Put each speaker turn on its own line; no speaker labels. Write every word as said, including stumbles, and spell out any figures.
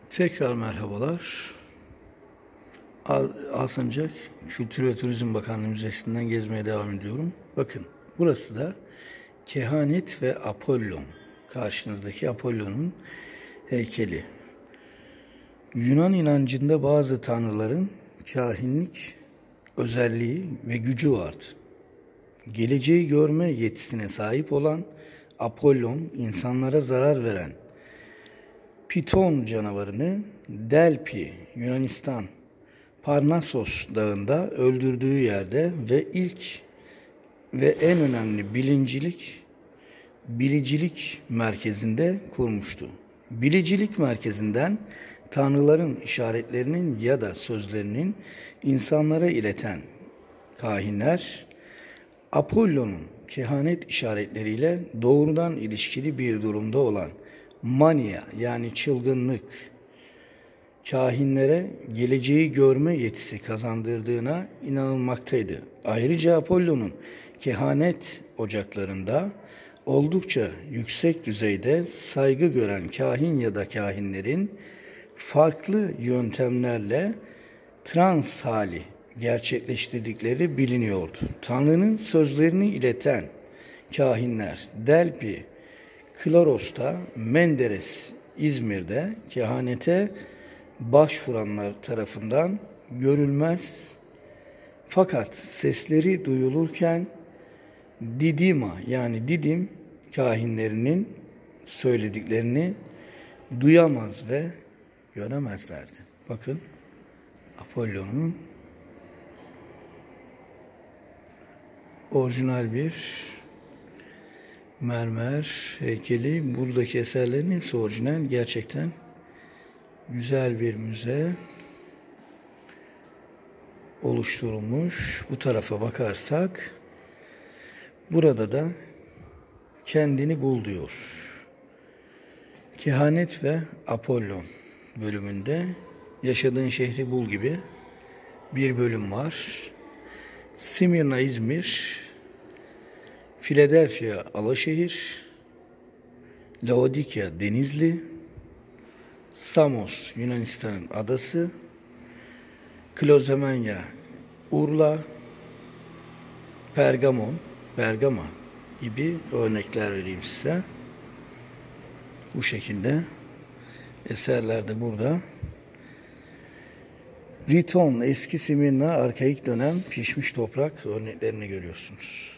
Tekrar merhabalar. Alsancak Kültür ve Turizm Bakanlığı Müzesi'nden gezmeye devam ediyorum. Bakın, burası da Kehanet ve Apollon. Karşınızdaki Apollon'un heykeli. Yunan inancında bazı tanrıların kahinlik özelliği ve gücü vardı. Geleceği görme yetisine sahip olan Apollon, insanlara zarar veren Piton canavarını Delphi, Yunanistan, Parnassos dağında öldürdüğü yerde ve ilk ve en önemli bilincilik, bilicilik merkezinde kurmuştu. Bilicilik merkezinden tanrıların işaretlerinin ya da sözlerinin insanlara ileten kahinler, Apollon'un kehanet işaretleriyle doğrudan ilişkili bir durumda olan mania yani çılgınlık, kahinlere geleceği görme yetisi kazandırdığına inanılmaktaydı. Ayrıca Apollon'un kehanet ocaklarında oldukça yüksek düzeyde saygı gören kahin ya da kahinlerin farklı yöntemlerle trans hali gerçekleştirdikleri biliniyordu. Tanrı'nın sözlerini ileten kahinler Delphi, Klaros'ta, Menderes, İzmir'de kehanete başvuranlar tarafından görülmez fakat sesleri duyulurken Didima yani Didim kahinlerinin söylediklerini duyamaz ve göremezlerdi. Bakın Apollon'un orijinal bir mermer heykeli. Buradaki eserlerin hepsi orijinal. Gerçekten güzel bir müze oluşturulmuş. Bu tarafa bakarsak burada da kendini bul diyor. Kehanet ve Apollon bölümünde yaşadığın şehri bul gibi bir bölüm var. Simirna İzmir, Philadelphia Alaşehir, Laodikya Denizli, Samos Yunanistan'ın adası, Klozemenya Urla, Pergamon, Bergama gibi örnekler vereyim size. Bu şekilde eserler de burada. Riton, eski Simirna, arkaik dönem pişmiş toprak örneklerini görüyorsunuz.